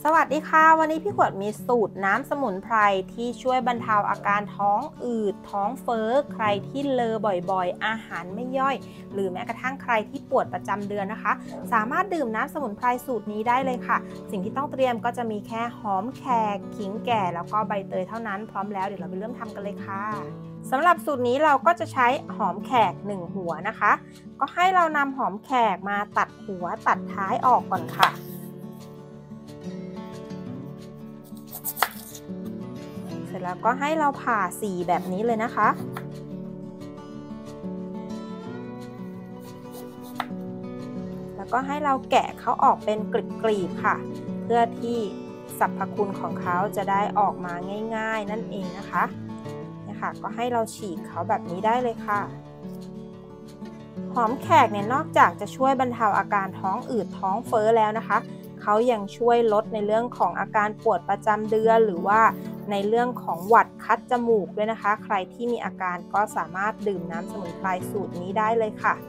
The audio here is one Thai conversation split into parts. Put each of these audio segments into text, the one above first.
สวัสดีค่ะวันนี้พี่ขวดมีสูตรน้ำสมุนไพรที่ช่วยบรรเทาอาการท้องอืดท้องเฟ้อใครที่เลอบ่อยๆอาหารไม่ย่อยหรือแม้กระทั่งใครที่ปวดประจำเดือนนะคะสามารถดื่มน้ำสมุนไพรสูตรนี้ได้เลยค่ะสิ่งที่ต้องเตรียมก็จะมีแค่หอมแขกขิงแก่แล้วก็ใบเตยเท่านั้นพร้อมแล้วเดี๋ยวเราไปเริ่มทำกันเลยค่ะสำหรับสูตรนี้เราก็จะใช้หอมแขก1หัวนะคะก็ให้เรานำหอมแขกมาตัดหัวตัดท้ายออกก่อนค่ะเสร็จแล้วก็ให้เราผ่าสีแบบนี้เลยนะคะแล้วก็ให้เราแกะเขาออกเป็นกลีบๆค่ะเพื่อที่สรรพคุณของเขาจะได้ออกมาง่ายๆนั่นเองนะคะเนี่ยค่ะก็ให้เราฉีกเขาแบบนี้ได้เลยค่ะหอมแขกเนี่ยนอกจากจะช่วยบรรเทาอาการท้องอืดท้องเฟ้อแล้วนะคะเขายังช่วยลดในเรื่องของอาการปวดประจำเดือนหรือว่าในเรื่องของหวัดคัดจมูกด้วยนะคะใครที่มีอาการก็สามารถดื่มน้ำสมุนไพรสูตรนี้ได้เลยค่ะ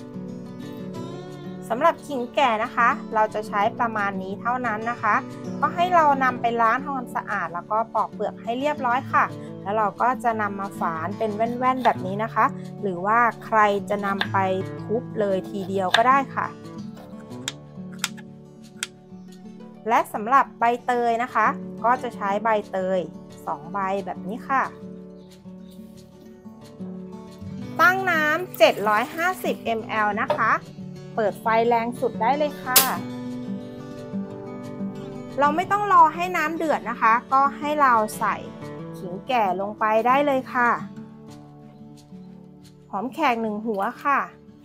สำหรับขิงแก่นะคะเราจะใช้ประมาณนี้เท่านั้นนะคะก็ให้เรานำไปล้างทำความสะอาดแล้วก็ปอกเปลือกให้เรียบร้อยค่ะแล้วเราก็จะนำมาฝานเป็นแว่นๆแบบนี้นะคะหรือว่าใครจะนำไปทุบเลยทีเดียวก็ได้ค่ะและสำหรับใบเตยนะคะก็จะใช้ใบเตย2ใบแบบนี้ค่ะตั้งน้ำ750 ml นะคะเปิดไฟแรงสุดได้เลยค่ะเราไม่ต้องรอให้น้ำเดือดนะคะก็ให้เราใส่ขิงแก่ลงไปได้เลยค่ะหอมแขก1หัวค่ะ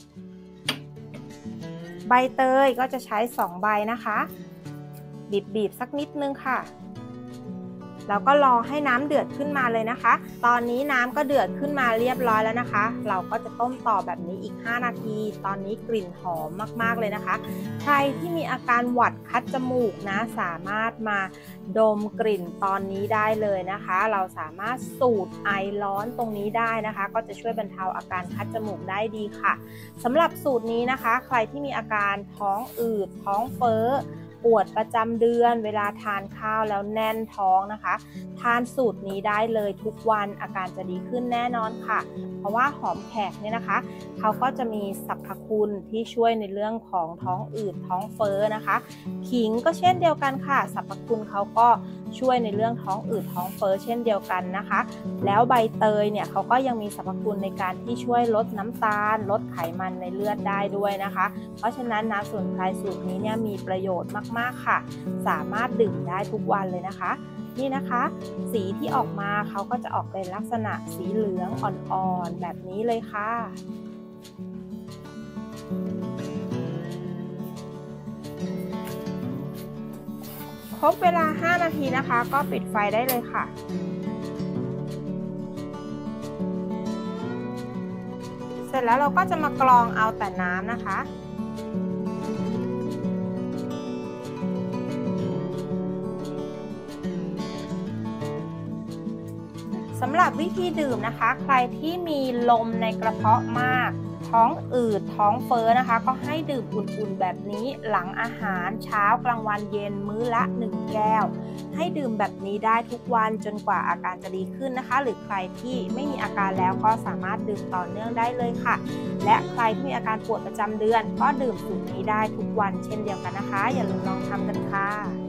ใบเตยก็จะใช้2ใบนะคะบีบสักนิดนึงค่ะแล้วก็รอให้น้ำเดือดขึ้นมาเลยนะคะตอนนี้น้ำก็เดือดขึ้นมาเรียบร้อยแล้วนะคะเราก็จะต้มต่อแบบนี้อีก5นาทีตอนนี้กลิ่นหอมมากๆเลยนะคะใครที่มีอาการหวัดคัดจมูกนะสามารถมาดมกลิ่นตอนนี้ได้เลยนะคะเราสามารถสูดไอร้อนตรงนี้ได้นะคะก็จะช่วยบรรเทาอาการคัดจมูกได้ดีค่ะสำหรับสูตรนี้นะคะใครที่มีอาการท้องอืดท้องเฟ้อปวดประจำเดือนเวลาทานข้าวแล้วแน่นท้องนะคะทานสูตรนี้ได้เลยทุกวันอาการจะดีขึ้นแน่นอนค่ะเพราะว่าหอมแขกเนี่ยนะคะเขาก็จะมีสรรพคุณที่ช่วยในเรื่องของท้องอืดท้องเฟ้อนะคะขิงก็เช่นเดียวกันค่ะสรรพคุณเขาก็ช่วยในเรื่องท้องอืดท้องเฟ้อเช่นเดียวกันนะคะแล้วใบเตยเนี่ยเขาก็ยังมีสรรพคุณในการที่ช่วยลดน้ำตาลลดไขมันในเลือดได้ด้วยนะคะเพราะฉะนั้นน้ำสมุนไพรสูตรนี้เนี่ยมีประโยชน์มากๆค่ะสามารถดื่มได้ทุกวันเลยนะคะนี่นะคะสีที่ออกมาเขาก็จะออกเป็นลักษณะสีเหลืองอ่อนๆแบบนี้เลยค่ะครบเวลา5นาทีนะคะก็ปิดไฟได้เลยค่ะเสร็จแล้วเราก็จะมากรองเอาแต่น้ำนะคะสำหรับวิธีดื่มนะคะใครที่มีลมในกระเพาะมากท้องอืดท้องเฟ้อนะคะก็ให้ดื่มอุ่นๆแบบนี้หลังอาหารเช้ากลางวันเย็นมื้อละ1แก้วให้ดื่มแบบนี้ได้ทุกวันจนกว่าอาการจะดีขึ้นนะคะหรือใครที่ไม่มีอาการแล้วก็สามารถดื่มต่อเนื่องได้เลยค่ะและใครที่มีอาการปวดประจำเดือนก็ดื่มสูตรนี้ได้ทุกวันเช่นเดียวกันนะคะอย่าลืมลองทำกันค่ะ